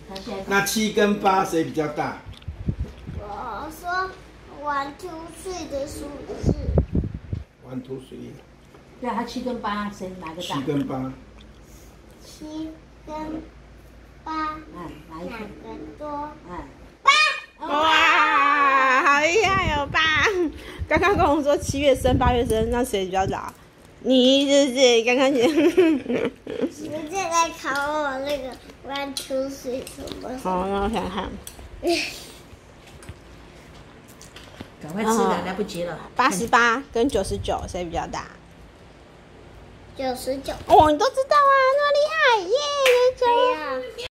那7跟8谁比较大？ 我说1 2 3的数字。 1 2 3。 对啊，他7跟8谁哪个大 ？7跟8。 7跟8。 哪一个多 ？8。 哇，好厉害哦，8！刚刚跟我说7月生8月生，那谁比较早？你是不是刚刚讲？ 你现在考我那个1 2 3什么？ 好，那我想看。 赶快吃的，来不及了。 88跟99谁比较大 99。 哦，你都知道啊，那么厉害，耶！